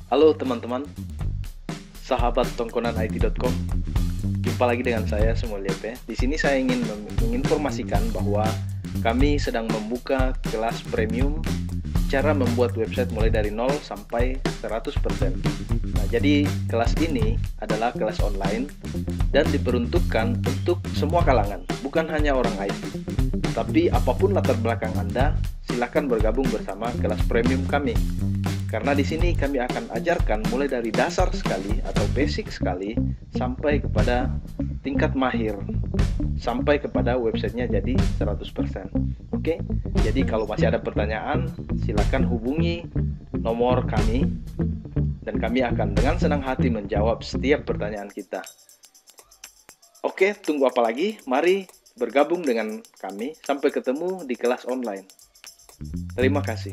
Halo teman-teman, sahabat tongkonanit.com. Jumpa lagi dengan saya Semul Lepe. Di sini saya ingin menginformasikan bahwa kami sedang membuka kelas premium cara membuat website mulai dari 0 sampai 100%. Nah, jadi kelas ini adalah kelas online dan diperuntukkan untuk semua kalangan, bukan hanya orang IT. Tapi apapun latar belakang Anda, silakan bergabung bersama kelas premium kami. Karena di sini kami akan ajarkan mulai dari dasar sekali atau basic sekali sampai kepada tingkat mahir, sampai kepada websitenya jadi 100%. Oke, jadi kalau masih ada pertanyaan, silakan hubungi nomor kami dan kami akan dengan senang hati menjawab setiap pertanyaan kita. Oke, tunggu apa lagi? Mari bergabung dengan kami. Sampai ketemu di kelas online. Terima kasih.